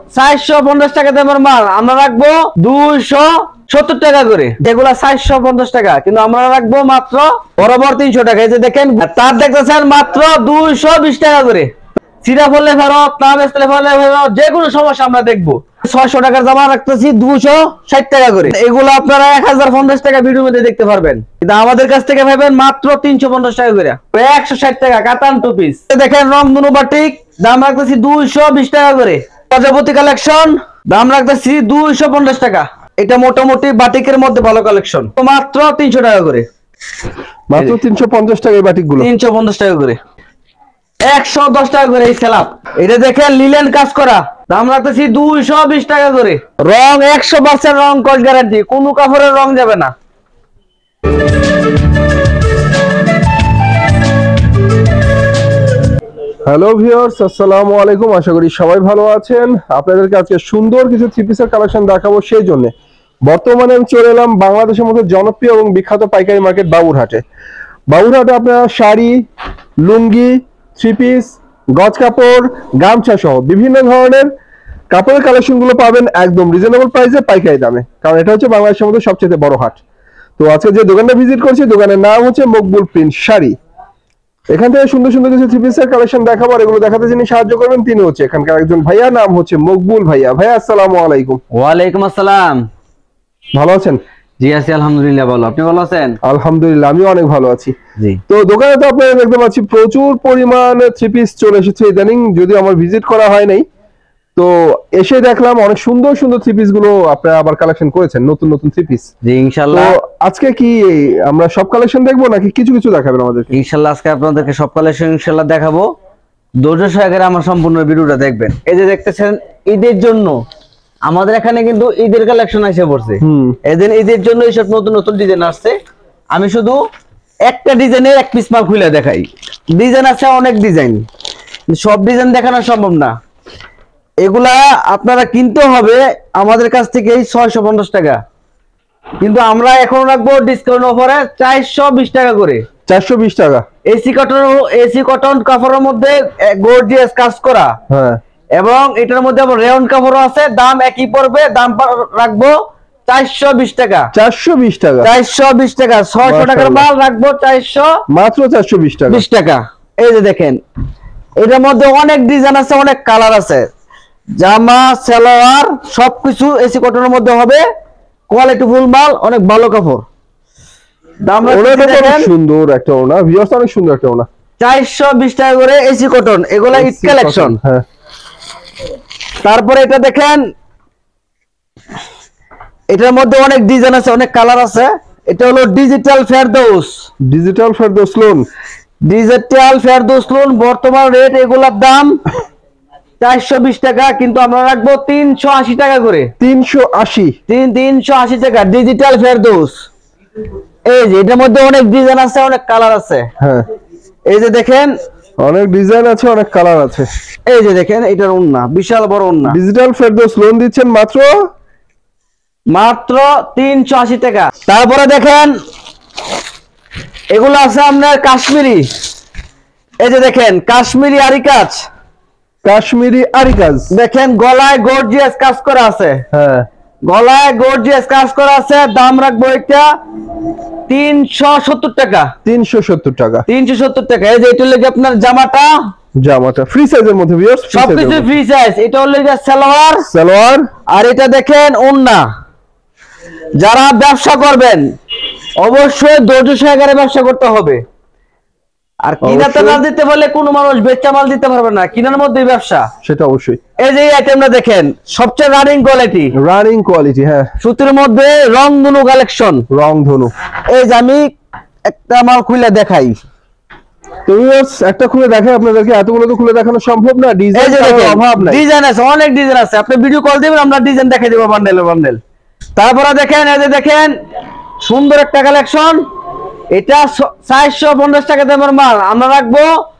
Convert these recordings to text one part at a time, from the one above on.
450 টাকা দামের মাল আমরা রাখবো 270 টাকা করে। যেগুলা 450 টাকা কিন্তু আমরা রাখবো মাত্র বরাবর 300 টাকা। এই যে দেখেন তার দেখতেছেন মাত্র 220 টাকা করে। সিরা ফলে ফেরত, না বেচলে ফলে ফেরত, যে কোনো সমস্যা আমরা দেখবো। 600 টাকার জামা রাখতেছি 260 টাকা করে। এগুলো আপনারা 1050 টাকা ভিডিও মধ্যে দেখতে পারবেন, কিন্তু আমাদের কাছ থেকে পাবেন মাত্র 350 টাকা করে। 160 টাকা কাতান টু পিস। দেখেন রংধনু বাটিক দাম রাখতেছি 220 টাকা করে। প্রজাপতি কালেকশন দাম রাখতেছি 250 টাকা। এটা মোটামুটি বাটিকের মধ্যে ভালো কালেকশন, মাত্র 300 টাকা করে। মাত্র 350 টাকা এই বাটিক গুলো, 350 টাকা করে। 110 টাকা করে এই সেলাপ। এটা দেখেন লিলেন কাজ করা, দাম রাখতেছি 220 টাকা করে। রং 100% রং কস গ্যারান্টি, কোনো কাপড়ের রং যাবে না। হ্যালো ভিউয়ার্স, আসসালামু আলাইকুম। আশা করি সবাই ভালো আছেন। আপনাদেরকে আজকে সুন্দর কিছু থ্রি পিসের কালেকশন দেখাবো। সেই জন্য বর্তমানে আমি চলে এলাম বাংলাদেশের মধ্যে জনপ্রিয় এবং বিখ্যাত পাইকারি মার্কেট বাবুরহাটে। বাবুরহাটে আপনারা শাড়ি, লুঙ্গি, থ্রি পিস, গজ কাপড়, গামছা সহ বিভিন্ন ধরনের কাপড়ের কালেকশন গুলো পাবেন একদম রিজনেবল প্রাইসে, পাইকারি দামে। কারণ এটা হচ্ছে বাংলাদেশের মধ্যে সবচেয়ে বড় হাট। তো আজকে যে দোকানটা ভিজিট করছি, দোকানের নাম হচ্ছে মকবুল প্রিন্ট শাড়ি। এখান থেকে সুন্দর সুন্দর কিছু থ্রি পিসের কালেকশন দেখাবো, আর এগুলো দেখাতে যিনি সাহায্য করবেন তিনি হচ্ছে এখানকার একজন ভাইয়া, নাম হচ্ছে মকবুল ভাইয়া। ভাইয়া আসসালামু আলাইকুম। ওয়ালাইকুম আসসালাম। ভালো আছেন? জি আছি আলহামদুলিল্লাহ, ভালো। আপনি ভালো আছেন? আলহামদুলিল্লাহ, আমিও অনেক ভালো আছি। জি। তো দোকানে তো আপনারা দেখতে পাচ্ছি প্রচুর পরিমাণে থ্রি পিস চলে এসেছে ইদানিং, যদিও আমার ভিজিট করা হয় নাই। তো এসে দেখলাম অনেক সুন্দর সুন্দর থ্রি পিস গুলো আপনারা আবার কালেকশন করেছেন, নতুন নতুন থ্রি পিস। জি ইনশাআল্লাহ। তো আজকে কি আমরা সব কালেকশন দেখবো নাকি কিছু কিছু দেখাবেন আমাদেরকে? ইনশাআল্লাহ আজকে আপনাদেরকে সব কালেকশন ইনশাআল্লাহ দেখাবো। ধৈর্য সহকারে আমার সম্পূর্ণ ভিডিওটা দেখবেন। এই যে দেখতেছেন ঈদের জন্য আমাদের এখানে কিন্তু ঈদের কালেকশন এসে পড়ছে। এদিন ঈদের জন্য এইসব নতুন নতুন ডিজাইন আসছে। আমি শুধু একটা ডিজাইনের এক পিস মাল খুলে দেখাই। ডিজাইন আছে অনেক ডিজাইন, সব ডিজাইন দেখানো সম্ভব না। এগুলা আপনারা কিনতে হবে আমাদের কাছ থেকে 650 টাকা, কিন্তু আমরা এখন রাখবো ডিসকাউন্ট অফারে 420 টাকা করে। 420 টাকা এসি কটন কাপড়ের মধ্যে গর্জিয়াস কাজ করা। হ্যাঁ, এবং এটার মধ্যে আবার রেয়ন কাপড় আছে, দাম একই পড়বে। দাম রাখবো 420 টাকা। 420 টাকা, 420 টাকা। 600 টাকার মাল রাখবো মাত্র 420 টাকা। 420 টাকা। এই যে দেখেন এটার মধ্যে অনেক ডিজাইন আছে, অনেক কালার আছে। জামা সালোয়ার সবকিছু এসি কটনের মধ্যে হবে, কোয়ালিটি ফুল মাল, অনেক ভালো কাপড়। দাম দেখেন সুন্দর একটা ওনা, ভিউয়ার্স অনেক সুন্দর একটা ওনা। 420 টাকা করে এসি কটন। এগুলা ঈদ কালেকশন। হ্যাঁ, তারপরে এটা দেখেন, এটার মধ্যে অনেক ডিজাইন আছে, অনেক কালার আছে। এটা হলো digital Ferdous. Digital Ferdous loan. Digital Ferdous loan বর্তমান রেট এগুলার দাম 420 টাকা, কিন্তু আমরা রাখবো 380 টাকা করে। 380 টাকা ডিজিটাল ফেরদৌস। এই যে এটার মধ্যে অনেক ডিজাইন আছে, অনেক কালার আছে। হ্যাঁ, এই যে দেখেন অনেক ডিজাইন আছে, অনেক কালার আছে। এই যে দেখেন এটার ওন্না বিশাল বড় ওন্না। ডিজিটাল ফেরদৌস লোন দিচ্ছেন মাত্র 380 টাকা। তারপরে দেখেন এগুলো আছে আপনার কাশ্মীরি। এই যে দেখেন কাশ্মীরি আরি কাজ, কাশ্মীরি আরি কাজ। দেখেন গলায় গর্জিয়াস কাজ করা আছে। হ্যাঁ, গলায় গর্জিয়াস কাজ করা আছে। দাম রাখবো এটা 370 টাকা। 370 টাকা। 370 টাকা। এই যে এটা হলো আপনার জামাটা ফ্রি সাইজের মধ্যে ভিউয়ার্স, সবকিছু ফ্রি সাইজ। এটা হলো সালোয়ার, আর এটা দেখেন ওন্না। যারা ব্যবসা করবেন অবশ্যই ধৈর্য সহকারে ব্যবসা করতে হবে। আর কিনাতে না দিতে বলে কোনো মানুষ বেচা মাল দিতে পারবে না, কিনার মধ্যে ব্যবসা, সেটা অবশ্যই। এই যে আইটেমটা দেখেন সবচেয়ে রানিং কোয়ালিটি। হ্যাঁ, সুতির মধ্যে রংধনু কালেকশন। রংধনু। এই যে আমি একটা মাল খুলে দেখাই। তো ভিউয়ার্স একটা খুলে দেখাই আপনাদেরকে, এতগুলো তো খুলে দেখানো সম্ভব না, ডিজাইনের অভাব নাই। ডিজাইন আছে, অনেক ডিজাইন আছে। আপনি ভিডিও কল দিবেন, আমরা ডিজাইন দেখাই দেব বান্ডেল। তারপরে দেখেন এই যে দেখেন সুন্দর একটা কালেকশন। এটা 450 টাকা দামের মাল আমরা রাখবো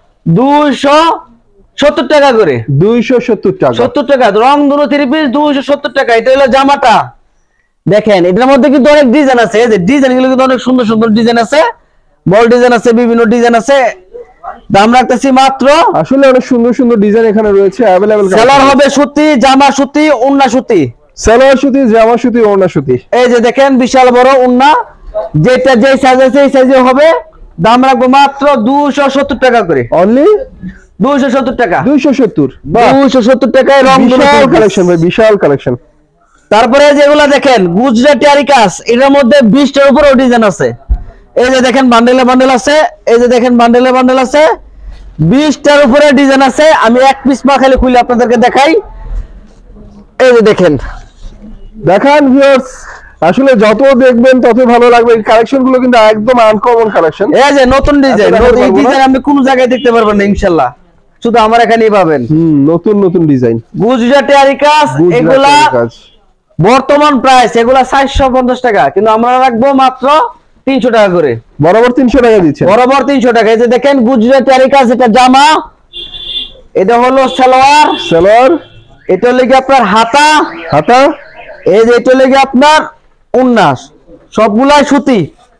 270 টাকা করে। 270 টাকা। 70 টাকা রংধনু থ্রি পিস 270 টাকা। এটা হলো জামাটা। দেখেন এটার মধ্যে কিন্তু অনেক ডিজাইন আছে। এই যে ডিজাইনগুলো কিন্তু অনেক সুন্দর সুন্দর ডিজাইন আছে, বল ডিজাইন আছে, বিভিন্ন ডিজাইন আছে। দাম রাখতেছি মাত্র। আসলে অনেক সুন্দর সুন্দর ডিজাইন এখানে রয়েছে अवेलेबल। সেলার হবে সুতি, জামা সুতি, ওন্না সুতি। সেলার সুতি, জামা সুতি, ওড়না সুতি। এই যে দেখেন বিশাল বড় ওন্না, যেটা যে সাইজ আছে এই সাইজে হবে। দাম রাখবো মাত্র 270 টাকা করে। অনলি 270 টাকা। 270। বাহ, 270 টাকায় রং বিশাল কালেকশন ভাই, বিশাল কালেকশন। তারপরে যেগুলা দেখেন গুজরাটি আরি কাজ, এটার মধ্যে 20টার উপরেও ডিজাইন আছে। এই যে দেখেন বান্ডেলে বান্ডেল আছে, এই যে দেখেন বান্ডেলে বান্ডেল আছে, 20টার উপরে ডিজাইন আছে। আমি এক পিস মা খালি খুলে আপনাদেরকে দেখাই। এই যে দেখেন, দেখান ভিউয়ার্স, আসলে যত দেখবেন তত ভালো লাগবে। এই কালেকশন গুলো কিন্তু একদম আনকমন কালেকশন। এই যে নতুন ডিজাইন, এই ডিজাইন আপনি কোন জায়গায় দেখতে পারবেন না ইনশাআল্লাহ, শুধু আমার এখানেই পাবেন। নতুন নতুন ডিজাইন, গুজরাটি আরি কাজ, এগুলা বর্তমান প্রাইস এগুলা 450 টাকা, কিন্তু আমরা রাখবো মাত্র 300 টাকা করে। বরাবর 300 টাকা দিচ্ছেন? বরাবর 300 টাকা। এই যে দেখেন গুজরাটি আরি কাজ, এটা জামা, এটা হলো সালোয়ার, সালোয়ার, এটা হলো কি আপনার হাতা, হাতা, এই যে এটা হলো কি আপনার ওন্না, সবগুলাই সুতি।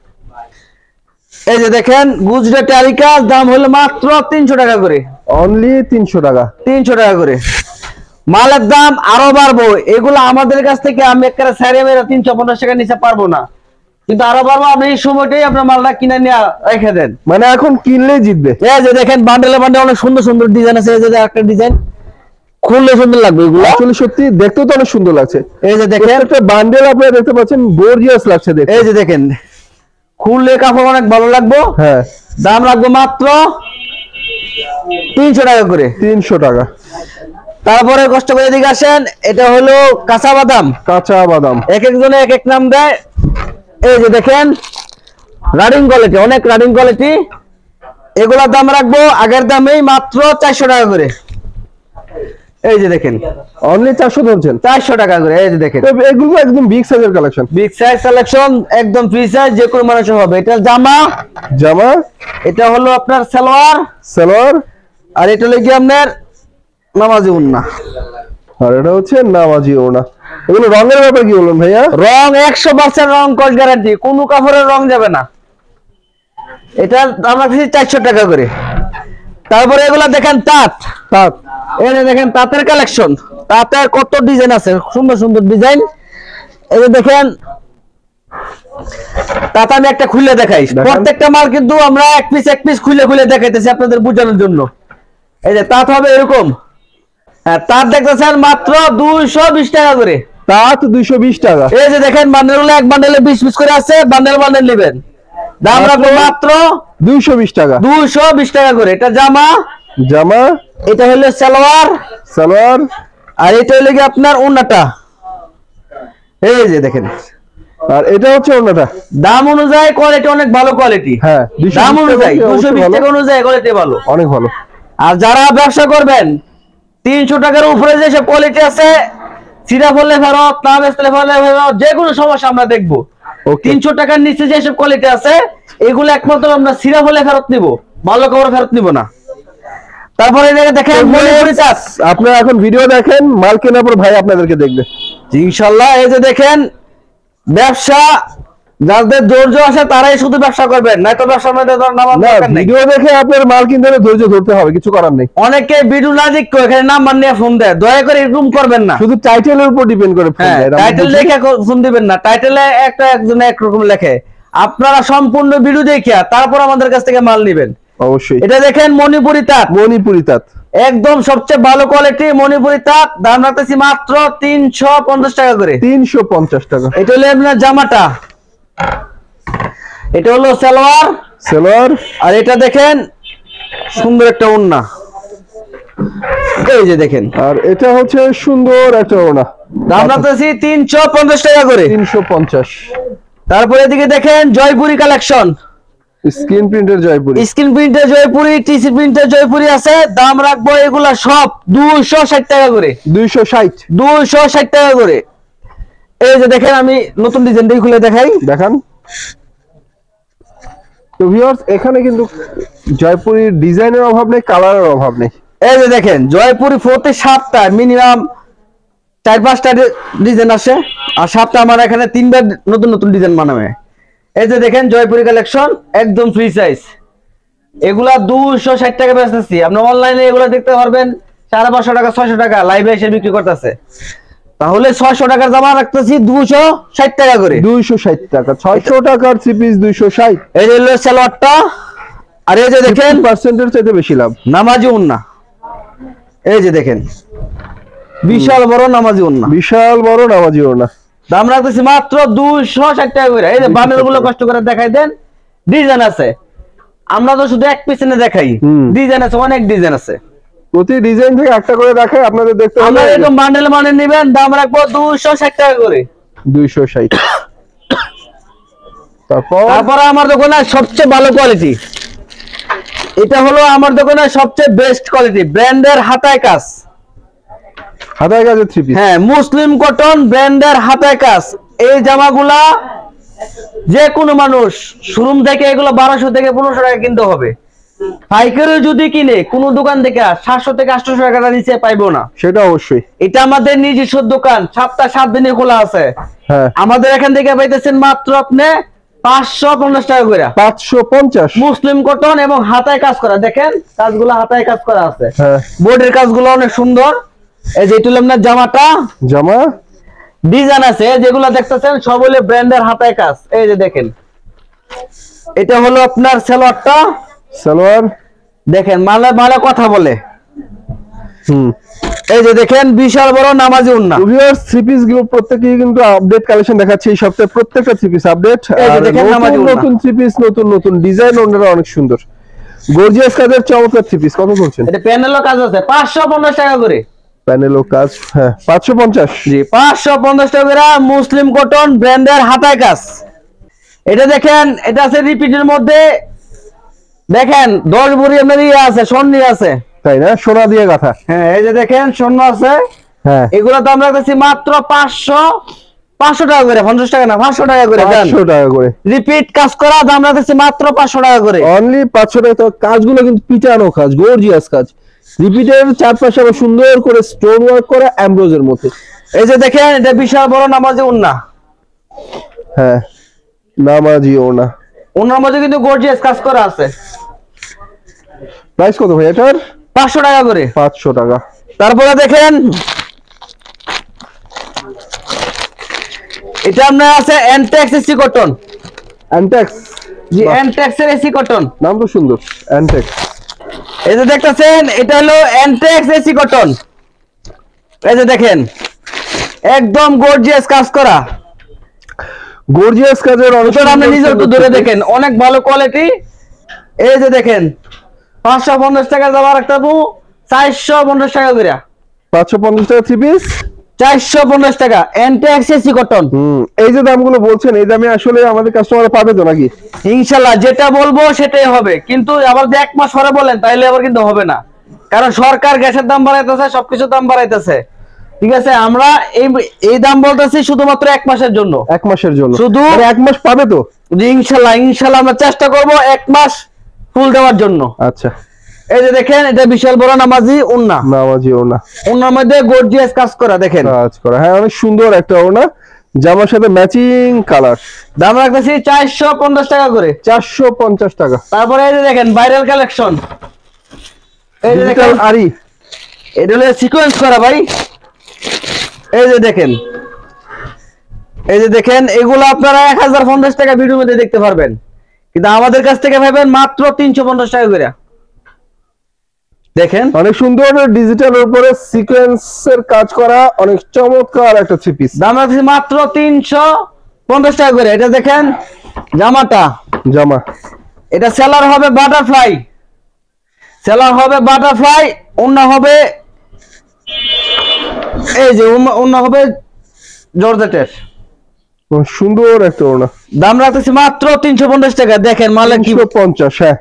এই যে দেখেন গুজরাটি আরি কাজ, দাম হলো মাত্র 300 টাকা করে। অনলি 300 টাকা। 300 টাকা করে। মালের দাম আরো বাড়বো, এগুলো আমাদের কাছ থেকে আমি একটা সাইরে মেরে 350 টাকা নিচে পারবো না, কিন্তু আরো বাড়বো। আপনি এই সময়টাই আপনার মালটা কিনে নিয়ে রেখে দেন, মানে এখন কিনলেই জিতবে। এই যে দেখেন বান্ডেলে বান্ডেল অনেক সুন্দর সুন্দর ডিজাইন আছে। এই যে একটা ডিজাইন খুললে সুন্দর লাগবে, এগুলো আসলে সত্যি দেখতেও তো অনেক সুন্দর লাগছে। এই যে দেখেন একটা বান্ডেল আপনারা দেখতে পাচ্ছেন, গর্জিয়াস লাগছে দেখতে। এই যে দেখেন খুললে কাপড় অনেক ভালো লাগবে। হ্যাঁ, দাম রাখবো মাত্র 300 টাকা করে। 300 টাকা। তারপরে কষ্ট করে এদিকে আসেন, এটা হলো কাঁচা বাদাম। কাঁচা বাদাম, এক একজনে এক এক নাম দেয়। এই যে দেখেন রানিং কোয়ালিটি, অনেক রানিং কোয়ালিটি। এগুলোর দাম রাখবো আগের দামেই মাত্র 400 টাকা করে। এই যে দেখেন অনলি 400 ধরছেন? 400 টাকা করে। এই যে দেখেন তো এগুলো একদম বিগ সাইজের কালেকশন, বিগ সাইজ কালেকশন, একদম ফ্রি সাইজ, যে কোনো মানুষের হবে। এটা জামা, জামা, এটা হলো আপনার সালোয়ার, সালোয়ার, আর এটা হলো কি আপনার নামাজি ওন্না, আর এটা হচ্ছে নামাজি ওড়না। এগুলো রঙের ব্যাপার কি বলুন ভাইয়া? রং 100% রং কস গ্যারান্টি, কোনো কাপড়ের রং যাবে না। এটা আমরা দিচ্ছি 400 টাকা করে। তারপরে এগুলা দেখেন তাঁত, তাঁত, এই যে দেখেন তাঁতের কালেকশন, তাঁতের কত ডিজাইন আছে, সুন্দর সুন্দর ডিজাইন। এই যে দেখেন তাঁত আমি একটা খুলে দেখাই, প্রত্যেকটা মাল কিন্তু আমরা এক পিস খুলে খুলে দেখাইতেছি আপনাদের বোঝানোর জন্য। এই যে তাঁত হবে এরকম, হ্যাঁ তাঁত দেখতেছেন মাত্র 220 টাকা করে। তাঁত 220 টাকা। এই যে দেখেন বান্ডেল গুলো এক বান্ডেলে 20 পিস করে আছে, বান্ডেল বান্ডেল নেবেন। দাম রাখবো মাত্র 220 টাকা। 220 টাকা করে। এটা জামা, জামা, এটা হলো সালোয়ার, সালোয়ার, আর এটা হলো কি আপনার ওন্নাটা। এই যে দেখেন, আর এটা হচ্ছে ওড়নাটা। দাম অনুযায়ী কোয়ালিটি অনেক ভালো কোয়ালিটি। হ্যাঁ, দাম অনুযায়ী 220 ভালো, টাকা অনুযায়ী কোয়ালিটি ভালো, অনেক ভালো। আর যারা ব্যবসা করবেন 300 টাকার উপরে যে সব কোয়ালিটি আছে, সিরা ফলে ফেরত, না বেচলে ফলে ফেরত, যে কোনো সমস্যা আমরা দেখবো। ওকে, 300 টাকার নিচে যে সব কোয়ালিটি আছে এগুলো একমাত্র আমরা সিরা ফলে ফেরত নিব, ভালো কাপড় ফেরত নিব না। তারপরে দেখেন মণিপুরি তাঁত, আপনারা এখন ভিডিও দেখেন, মাল কেনার পর ভাই আপনাদেরকে দেখবে ইনশাআল্লাহ। এই যে দেখেন ব্যবসা যাদের ধৈর্য আছে তারাই শুধু ব্যবসা করবেন, নয়তো ব্যবসার মধ্যে নামার না। দরকার নেই। ভিডিও দেখে আপনার মাল কিনতে হলে ধৈর্য ধরতে হবে, কিছু করার নেই। অনেকে ভিডিও না দেখো এখানে নাম্বার নিয়ে ফোন দেয়, দয়া করে এরকম করবেন না। শুধু টাইটেলের উপর ডিপেন্ড করে ফোন হ্যাঁ, দেয়, এটা আমরা টাইটেল বুঝি। দেখে ফোন দিবেন না, টাইটেলে একজন একরকম লেখে। আপনারা সম্পূর্ণ ভিডিও দেখিয়া তারপর আমাদের কাছ থেকে মাল নেবেন অবশ্যই। এটা দেখেন মণিপুরি তাঁত, মণিপুরি তাঁত, একদম সবচেয়ে ভালো কোয়ালিটি মণিপুরি তাঁত। দাম রাখতেছি মাত্র 350 টাকা করে। 350 টাকা। এটা হলো আপনার জামাটা, এটা হলো সালোয়ার, সালোয়ার, আর এটা দেখেন সুন্দর একটা ওন্না। এই যে দেখেন, আর এটা হচ্ছে সুন্দর একটা ওড়না। দাম রাখতেছি 350 টাকা করে। 350। তারপরে এদিকে দেখেন জয়পুরি কালেকশন, স্ক্রিন প্রিন্টের জয়পুরি, স্ক্রিন প্রিন্টের জয়পুরি, টিসি প্রিন্টের জয়পুরি আছে। দাম রাখবো এগুলা সব 260 টাকা করে। 260। 260 টাকা করে। এই যে দেখেন আমি নতুন ডিজাইনটাই খুলে দেখাই, দেখান। তো ভিউয়ার্স, এখানে কিন্তু জয়পুরির ডিজাইনের অভাব নেই, কালারের অভাব নেই। এই যে দেখেন জয়পুরি প্রতি সপ্তাহে মিনিমাম 4-5টা ডিজাইন আসে, আর সপ্তাহে আমার এখানে 3বার নতুন নতুন ডিজাইন বানাবে। এই যে দেখেন জয়পুরি কালেকশন, একদম ফ্রি সাইজ। এগুলা 260 টাকা বেচতেছি। আপনি অনলাইনে এগুলা দেখতে পারবেন 550 টাকা 600 টাকা লাইভে এসে বিক্রি করতেছে। তাহলে 600 টাকার জামা রাখতেছি 260 টাকা করে। 260 টাকা, 600 টাকার থ্রি পিস 260। এই যে হলো সালোয়ারটা, আর এই যে দেখেন 50% চাইতে বেশি লাভ। নামাজি ওন্না, এই যে দেখেন বিশাল বড় নামাজি ওন্না, বিশাল বড় নামাজি ওড়না। দাম রাখতেছি মাত্র 260 টাকা করে। এই যে বান্ডেল গুলো কষ্ট করে দেখাই দেন, ডিজাইন আছে। আমরা তো শুধু এক পিছনে দেখাই, ডিজাইন আছে, অনেক ডিজাইন আছে। প্রতি ডিজাইন থেকে একটা করে দেখাই, আপনাদের দেখতে হবে। আমরা এরকম বান্ডেল মানে নেবেন, দাম রাখবো 260 টাকা করে। 260। তারপরে আমার দোকানে সবচেয়ে ভালো কোয়ালিটি, এটা হলো আমার দোকানে সবচেয়ে বেস্ট কোয়ালিটি, ব্র্যান্ডের হাতায় কাজ। হাতায় কাজের থ্রি পিস, হ্যাঁ, মুসলিম কটন ব্র্যান্ডের হাতায় কাজ। এই জামাগুলা যে কোনো মানুষ শোরুম থেকে এগুলো 1200 থেকে 1500 টাকা কিনতে হবে। পাইকারি যদি কিনে কোনো দোকান থেকে 700 থেকে 800 টাকা নিচে পাইবো না। সেটা অবশ্যই। এটা আমাদের নিজস্ব দোকান, সপ্তাহে 7 দিনে খোলা আছে। হ্যাঁ, আমাদের এখান থেকে পাইতেছেন মাত্র আপনি 550 টাকা করে। 550। মুসলিম কটন এবং হাতায় কাজ করা, দেখেন কাজগুলো হাতায় কাজ করা আছে। হ্যাঁ, বোর্ডের কাজগুলো অনেক সুন্দর। এই যে এটা হলো আপনার জামাটা, জামা ডিজাইন আছে যেগুলো দেখতেছেন সব হলো ব্র্যান্ডের হাতায় কাজ। এই যে দেখেন, এটা হলো আপনার সালোয়ারটা, সালোয়ার দেখেন মালে মালে কথা বলে। হুম, এই যে দেখেন বিশাল বড় নামাজি ওন্না। ভিউয়ার্স, থ্রি পিস গ্রুপ প্রত্যেকই কিন্তু আপডেট কালেকশন দেখাচ্ছে এই সপ্তাহে। প্রত্যেকটা থ্রি পিস আপডেট, এই যে আর দেখেন নামাজি নতুন ওড়না। নতুন থ্রি পিস, নতুন নতুন ডিজাইন, ওনারা অনেক সুন্দর গর্জিয়াস কাজের চমৎকার থ্রি পিস। কত বলছেন? এটা প্যানেলও কাজ আছে 550 টাকা করে। প্যানেল ও কাজ, হ্যাঁ 550। জি 550 টাকা করে, মুসলিম কটন ব্র্যান্ডের হাতায় কাজ। এটা দেখেন, এটা আছে রিপিটের মধ্যে, দেখেন 10 ভরি আপনার ইয়ে আছে, স্বর্ণ আছে। তাই না? সোনা দিয়ে গাঁথা। হ্যাঁ, এই যে দেখেন স্বর্ণ আছে। হ্যাঁ, এগুলো দাম রাখতেছি মাত্র 500 টাকা করে, 50 টাকা না, 500 টাকা করে। 500 টাকা করে রিপিট কাজ করা, দাম রাখতেছি মাত্র 500 টাকা করে। অনলি 500 টাকা। তো কাজগুলো কিন্তু পিটানো কাজ, গর্জিয়াস কাজ। রিপিটের চারপাশে আবার সুন্দর করে স্টোন ওয়ার্ক করা এমব্রোজের মধ্যে। এই যে দেখেন, এটা বিশাল বড় নামাজি ওন্না। হ্যাঁ, নামাজি ওড়না। ওনার মধ্যে কিন্তু গর্জিয়াস কাজ করা আছে। প্রাইস কত ভাই এটার? 500 টাকা করে। 500 টাকা। তারপরে দেখেন, এটা আপনার আছে এনটেক্স এসি কটন। অ্যান্টেক্স, জি এনটেক্স এর এসি কটন, নাম তো সুন্দর, অ্যান্টেক্স। এই যে দেখতেছেন এটা হলো এনটেক্স এসি কটন। এই যে দেখেন একদম গর্জিয়াস কাজ করা, গর্জিয়াস কাজের অনেক আপনি নিজে একটু ধরে দেখেন, অনেক ভালো কোয়ালিটি। এই যে দেখেন 550 টাকা যাওয়ার একটা 450 টাকা করে। 550 টাকা থ্রি পিস, 450 টাকা এনটেক্স এসি কটন। এই যে দামগুলো বলছেন, এই দামে আসলে আমাদের কাস্টমার পাবে তো নাকি? ইনশাল্লাহ যেটা বলবো সেটাই হবে, কিন্তু আবার যে 1 মাস পরে বলেন তাইলে আবার কিন্তু হবে না, কারণ সরকার গ্যাসের দাম বাড়াইতেছে, সবকিছুর দাম বাড়াইতেছে। ঠিক আছে, আমরা এই দাম বলতেছি শুধুমাত্র 1 মাসের জন্য। 1 মাসের জন্য, শুধু 1 মাস পাবে তো? জি ইনশাল্লাহ, ইনশাল্লাহ আমরা চেষ্টা করব 1 মাস ফুল দেওয়ার জন্য। আচ্ছা, এই যে দেখেন, এটা বিশাল বড় নামাজি ওন্না। নামাজি ওড়না, ওন্নার মধ্যে গর্জিয়াস কাজ করা, দেখেন কাজ করা। হ্যাঁ, অনেক সুন্দর একটা ওড়না, জামার সাথে ম্যাচিং কালার। দাম রাখতেছি 450 টাকা করে। 450 টাকা। তারপরে এই যে দেখেন ভাইরাল কালেকশন, এই যে দেখেন আরি, এটা হলো সিকোয়েন্স করা ভাই। এই যে দেখেন, এই যে দেখেন এগুলো আপনারা 1050 টাকা ভিডিওর মধ্যে দেখতে পারবেন, কিন্তু আমাদের কাছ থেকে পাবেন মাত্র 350 টাকা করে। দেখেন অনেক সুন্দর ডিজিটাল উপরে সিকোয়েন্সের কাজ করা, অনেক চমৎকার একটা থ্রি পিস। দাম রাখছি মাত্র 350 টাকা করে। এটা দেখেন জামাটা, জামা এটা সেলার হবে বাটারফ্লাই, সেলার হবে বাটারফ্লাই, ওন্না হবে এই যে ওন্না হবে জর্জেটের। সুন্দর একটা ওড়না। দাম রাখতেছি মাত্র 350 টাকা। দেখেন মালের কি 350, হ্যাঁ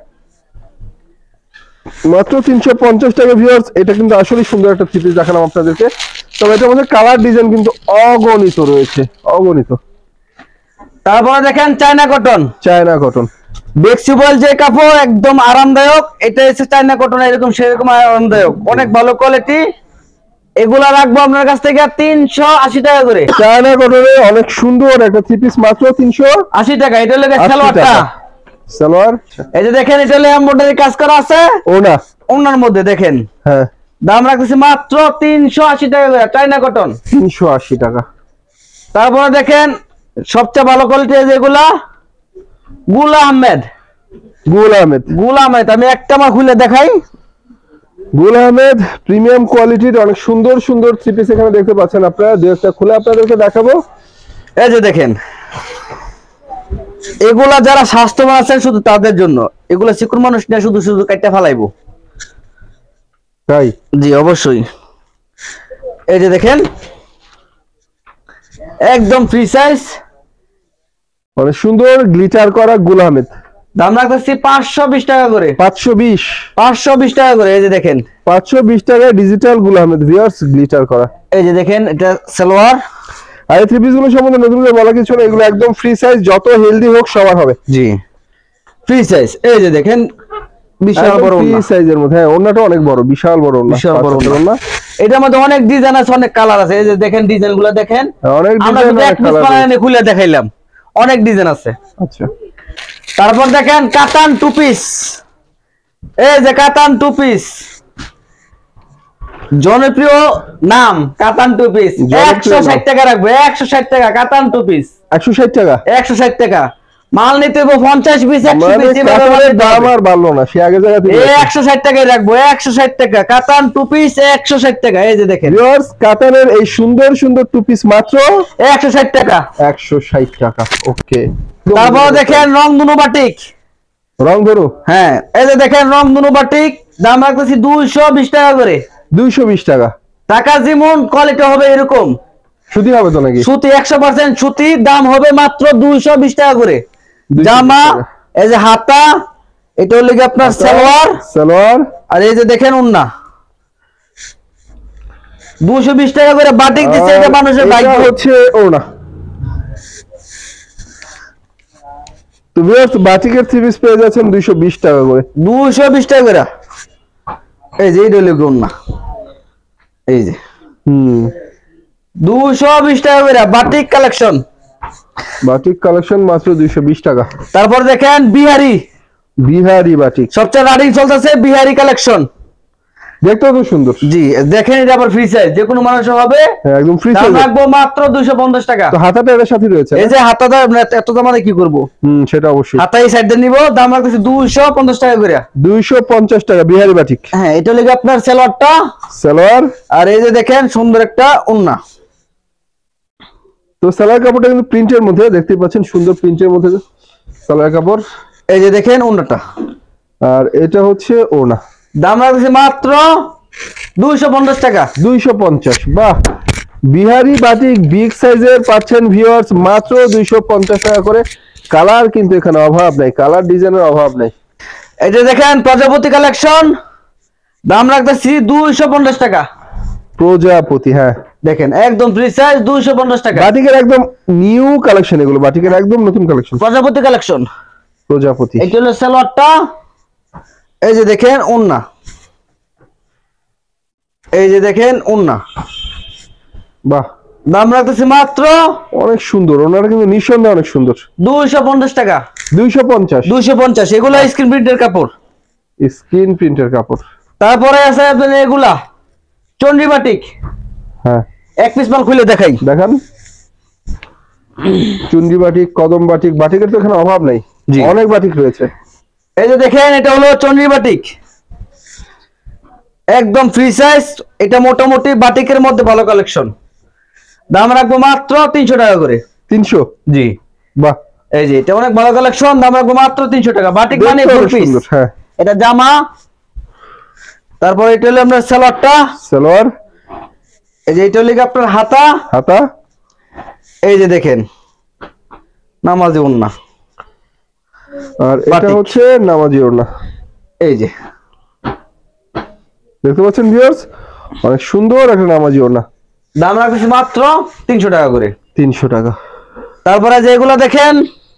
মাত্র 350 টাকা। ভিউয়ার্স, এটা কিন্তু আসলে সুন্দর একটা থ্রি পিস দেখালাম আপনাদেরকে। তবে এটার মধ্যে কালার ডিজাইন কিন্তু অগণিত রয়েছে, অগণিত। তারপরে দেখেন China cotton, China cotton, flexible যে কাপড় একদম আরামদায়ক, এটা হচ্ছে চায়না কটন, এরকম সেরকম আরামদায়ক, অনেক ভালো কোয়ালিটি। এগুলা রাখবো আপনার কাছ থেকে 380 টাকা করে। চায়না কটনে অনেক সুন্দর একটা থ্রি পিস, মাত্র 380 টাকা। এটা হলো সালোয়ারটা, সালোয়ার। এই যে দেখেন এটা হলো এমব্রয়ডারি কাজ করা আছে ওনা। ওনার মধ্যে দেখেন। হ্যাঁ, দাম রাখতেছি মাত্র 380 টাকা করে, চাইনা কটন। 380 টাকা। তারপরে দেখেন সবচেয়ে ভালো কোয়ালিটি যেগুলা, গুল আহমেদ। গুল আহমেদ। গুল আহমেদ আমি একটা মা খুলে দেখাই। গুল আহমেদ প্রিমিয়াম কোয়ালিটির অনেক সুন্দর সুন্দর থ্রি পিস এখানে দেখতে পাচ্ছেন আপনারা। ড্রেসটা খুলে আপনাদেরকে দেখাবো। এই যে দেখেন, এগুলা যারা স্বাস্থ্যবান আছেন শুধু তাদের জন্য, এগুলা চিকন মানুষ না শুধু শুধু কাটতে ফালাইবো। তাই? জি অবশ্যই। এই যে দেখেন একদম ফ্রি সাইজ, অনেক সুন্দর গ্লিটার করা গুল আহমেদ। দাম রাখতেছি 520 টাকা করে। 520। 520 টাকা করে। এই যে দেখেন 520 টাকায় ডিজিটাল গুল আহমেদ ভিউয়ার্স, গ্লিটার করা। এই যে দেখেন এটা সালোয়ার। আর এই থ্রি পিস গুলো সম্বন্ধে নতুন করে বলা কিছু না, এগুলো একদম ফ্রি সাইজ, যত হেলদি হোক সবার হবে। জি ফ্রি সাইজ। এই যে দেখেন বিশাল বড় ফ্রি ওড়না। সাইজের মধ্যে। হ্যাঁ, ওড়নাটা অনেক বড়, বিশাল বড় ওড়না। বিশাল বড় পাঁচ হাতের ওড়না। এটার মধ্যে অনেক ডিজাইন আছে, অনেক কালার আছে। এই যে দেখেন ডিজাইন গুলো দেখেন, অনেক আমরা ডিজাইন, শুধু এক অনেক পিস কালার। বানায় খুলে দেখাইলাম, অনেক ডিজাইন আছে। আচ্ছা, তারপর দেখেন কাতান টু পিস। এই যে কাতান টু পিস, জনপ্রিয় নাম কাতান টু পিস। জনপ্রিয় 160 নাম। টাকা রাখবো, 160 টাকা কাতান টু পিস। 160 টাকা। 160 টাকা মাল নিতে হবে 50 পিস, 100 মানে পিস এভাবে মাল কাপড়ের নিতে দাম হবে। আর বাড়লো না, সে আগে জায়গা থেকে। এই 160 টাকায় রাখবো, 160 টাকা কাতান টু পিস 160 টাকা। এই যে দেখেন ভিউয়ার্স, কাতানের এই সুন্দর সুন্দর টু পিস মাত্র 160 টাকা। 160 টাকা। ওকে। তারপর দেখেন রংধনু বাটিক। রং ধরো। হ্যাঁ এই যে দেখেন রংধনু বাটিক, দাম রাখতেছি 220 টাকা করে। 220 টাকা। টাকা যেমন কোয়ালিটি হবে এরকম। সুতি হবে তো নাকি? সুতি 100% সুতি, দাম হবে মাত্র 220 টাকা করে। 220 জামা টাকা। এই যে হাতা, এটা হলো কি আপনার সালোয়ার। সালোয়ার। আর এই যে দেখেন ওন্না 220 টাকা করে বাটিক দিচ্ছে। এটা মানুষের এটা ভাগ্য। হচ্ছে ওড়না। তো ভিউয়ার্স, বাটিকের থ্রি পিস পেয়ে যাচ্ছেন 220 টাকা করে। 220 টাকা করে। এই যে এটা হলো কি ওন্না, এই যে 220 টাকা করে বাটিক কালেকশন। বাটিক কালেকশন মাত্র 220 টাকা। তারপর দেখেন বিহারি, বিহারি বাটিক সবচেয়ে রানিং চলতেছে বিহারি কালেকশন। দেখতেও তো সুন্দর। জি দেখেন এটা আবার ফ্রি সাইজ, যে কোনো মানুষ হবে। হ্যাঁ, একদম ফ্রি দাম সাইজ। রাখবো মাত্র 250 টাকা। তো হাতাটা এর সাথে রয়েছে এই না? যে হাতাটা এত দামে কি করব, সেটা অবশ্যই। হাতা এই সাইড দিয়ে নিব, দাম রাখতেছি 250 টাকা করে। 250 টাকা বিহারি বাটিক। হ্যাঁ এটা লেগে আপনার সালোয়ারটা। সালোয়ার। আর এই যে দেখেন সুন্দর একটা ওন্না। তো সালোয়ার কাপড়টা কিন্তু প্রিন্টের মধ্যে দেখতে পাচ্ছেন, সুন্দর প্রিন্টের মধ্যে সালোয়ার কাপড়। এই যে দেখেন ওন্নাটা। আর এটা হচ্ছে ওড়না। দাম রাখতেছি মাত্র 250 টাকা। 250। বাহ, বিহারি বাটিক বিগ সাইজের পাচ্ছেন ভিউয়ার্স মাত্র 250 টাকা করে। কালার কিন্তু এখানে অভাব নাই, কালার ডিজাইনের অভাব নাই। এই যে দেখেন প্রজাপতি কালেকশন, দাম রাখতেছি 250 টাকা। প্রজাপতি, হ্যাঁ দেখেন একদম ফ্রি সাইজ 250 টাকা। বাটিকের একদম নিউ কালেকশন, এগুলো বাটিকের একদম নতুন কালেকশন। প্রজাপতি কালেকশন। প্রজাপতি। এটা হলো সালোয়ারটা। এই যে দেখেন ওন্না, এই যে দেখেন ওন্না। বাহ, দাম রাখতেছি মাত্র অনেক সুন্দর ওনারা, কিন্তু নিঃসন্দেহে অনেক সুন্দর। 250 টাকা। 250। 250 এগুলো স্ক্রিন প্রিন্টের কাপড়। স্ক্রিন প্রিন্টের কাপড়। তারপরে আছে আপনার এগুলা চন্ডী বাটিক। হ্যাঁ, এক পিস মাল খুলে দেখাই। দেখান। চুন্ডি বাটিক, কদম বাটিক, বাটিকের তো এখানে অভাব নাই, জি। অনেক বাটিক রয়েছে। এই যে দেখেন এটা হলো চন্ডী বাটিক, একদম ফ্রি সাইজ। এটা মোটামুটি বাটিকের মধ্যে ভালো কালেকশন। দাম রাখবো মাত্র 300 টাকা করে। 300। জি বাহ, এই যে এটা অনেক ভালো কালেকশন, দাম রাখবো মাত্র 300 টাকা। বাটিক মানে দেখতে ফুল অনেক পিস। সুন্দর। হ্যাঁ, এটা জামা। তারপর এটা হলো আপনার সালোয়ারটা। সালোয়ার। এই যে এটা হলো আপনার হাতা। হাতা। এই যে দেখেন নামাজি ওন্না। আর এটা বাটিক। হচ্ছে নামাজি ওড়না। এই যে দেখতে পাচ্ছেন ভিউয়ার্স, অনেক সুন্দর একটা নামাজি ওড়না। দাম রাখতেছি মাত্র 300 টাকা করে। 300 টাকা। তারপরে যেগুলো দেখেন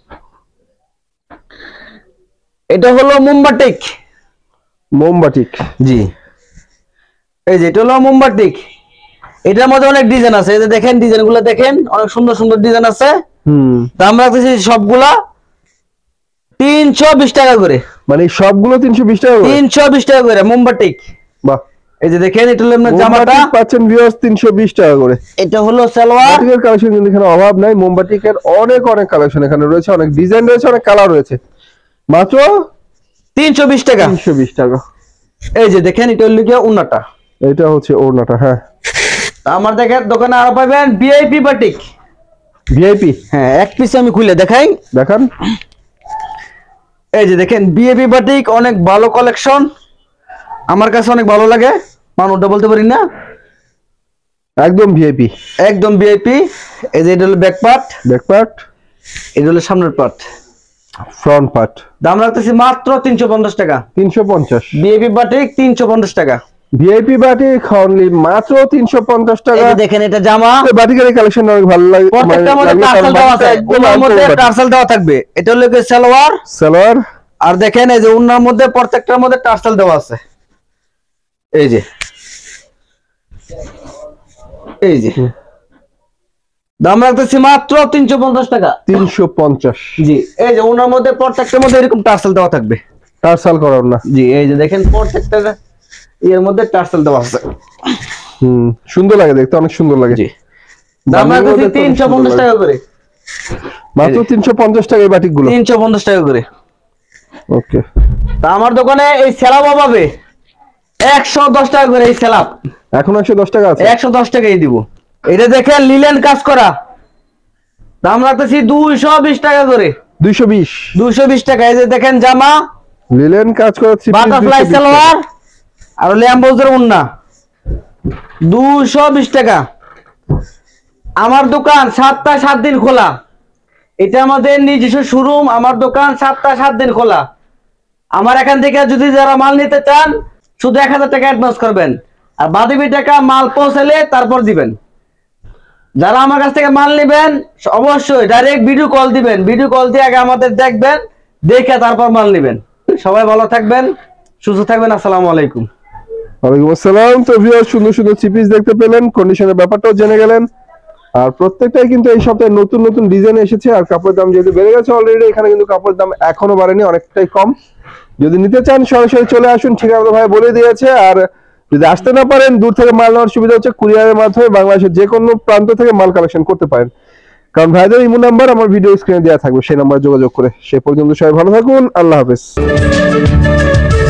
এটা হলো মোমবাটিক। মোমবাটিক। জি এই যে এটা হলো মোমবাটিক। এটার মধ্যে অনেক ডিজাইন আছে। এই যে দেখেন ডিজাইনগুলো দেখেন, অনেক সুন্দর সুন্দর ডিজাইন আছে। দাম রাখতেছি সবগুলা 320 টাকা করে। মানে সবগুলো 320 টাকা করে? 320 টাকা করে মোমবাটিক। বাহ, এই যে দেখেন এটা হলো আপনার জামাটা পাচ্ছেন ভিউয়ার্স 320 টাকা করে। এটা হলো সালোয়ার। বাটিকের কালেকশন কিন্তু এখানে অভাব নাই, মোমবাটিকের অনেক অনেক কালেকশন এখানে রয়েছে, অনেক ডিজাইন রয়েছে, অনেক কালার রয়েছে। মাত্র 320 টাকা। 320 টাকা। এই যে দেখেন এটা হলো গিয়ে উন্নাটা, এটা হচ্ছে ওড়নাটা। হ্যাঁ, আমার দেখেন দোকানে আরো পাবেন ভিআইপি বাটিক। ভিআইপি? হ্যাঁ, এক পিস আমি খুলে দেখাই, দেখান। এই যে দেখেন ভিআইপি বাটিক, অনেক ভালো কালেকশন, আমার কাছে অনেক ভালো লাগে, মানটা বলতে পারি না, একদম ভিআইপি, একদম ভিআইপি। এই যে এটা হলো ব্যাক পার্ট, ব্যাক পার্ট, এটা হলো সামনের পার্ট, ফ্রন্ট পার্ট। দাম রাখতেছি মাত্র 350 টাকা। 350। ভিআইপি বাটিক 350 টাকা। ভিআইপি বাটিক অনলি মাত্র 350 এই টাকা। যে দেখেন এটা জামা, বাটিকের কালেকশন অনেক ভালো লাগে, প্রত্যেকটার মধ্যে টার্সেল দেওয়া আছে, ওনার মধ্যে টার্সেল দেওয়া থাকবে। এটা হলো কি সালোয়ার, সালোয়ার। আর দেখেন এই যে ওনার মধ্যে প্রত্যেকটার মধ্যে টার্সেল দেওয়া আছে। এই যে এই যে দাম রাখতেছি মাত্র 350 টাকা। 350। জি, এই যে ওনার মধ্যে প্রত্যেকটার মধ্যে এরকম টার্সেল দেওয়া থাকবে। টার্সাল করার না? জি, এই যে দেখেন প্রত্যেকটা এর মধ্যে টার্সেল দেওয়া আছে। সুন্দর লাগে দেখতে, অনেক সুন্দর লাগে। জি, দাম রাখতেছি 350 টাকা করে। মাত্র 350 টাকা এই বাটিক গুলো? 350 টাকা করে। ওকে। তা আমার দোকানে এই সেলাপ পাবে 110 টাকা করে। এই সেলাপ এখন 110 টাকা আছে? 110 টাকাই দিব। এটা দেখেন লিলেন কাজ করা, দাম রাখতেছি 220 টাকা করে। 220? 220 টাকা। এই যে দেখেন জামা, লিলেন কাজ করা, বাটারফ্লাই সালোয়ার আর ল্যাম্বোজের ওন্না, 220 টাকা। আমার দোকান 7টা 7 দিন খোলা, এটা আমাদের নিজস্ব শোরুম। আমার দোকান 7টা 7 দিন খোলা। আমার এখান থেকে যদি যারা মাল নিতে চান শুধু 1000 টাকা অ্যাডভান্স করবেন, আর বাকি টাকা মাল পৌঁছালে তারপর দিবেন। যারা আমার কাছ থেকে মাল নেবেন অবশ্যই ডাইরেক্ট ভিডিও কল দিবেন, ভিডিও কল দিয়ে আগে আমাদের দেখবেন, দেখে তারপর মাল নেবেন। সবাই ভালো থাকবেন, সুস্থ থাকবেন। আসসালামু আলাইকুম। ওয়ালাইকুম আসসালাম। তো ভিউয়ার সুন্দর সুন্দর থ্রি পিস দেখতে পেলেন, কন্ডিশনের ব্যাপারটাও জেনে গেলেন। আর প্রত্যেকটাই কিন্তু এই সপ্তাহে নতুন নতুন ডিজাইন এসেছে, আর কাপড়ের দাম যেহেতু বেড়ে গেছে অলরেডি, এখানে কিন্তু কাপড়ের দাম এখনো বাড়েনি, অনেকটাই কম। যদি নিতে চান সরাসরি চলে আসুন, ঠিকানা তো ভাই বলে দিয়েছে। আর যদি আসতে না পারেন, দূর থেকে মাল নেওয়ার সুবিধা হচ্ছে কুরিয়ারের মাধ্যমে বাংলাদেশের যে কোনো প্রান্ত থেকে মাল কালেকশন করতে পারেন। কারণ ভাইদের ইমো নাম্বার আমার ভিডিও স্ক্রিনে দেওয়া থাকবে, সেই নাম্বারে যোগাযোগ করে। সে পর্যন্ত সবাই ভালো থাকুন, আল্লাহ হাফেজ।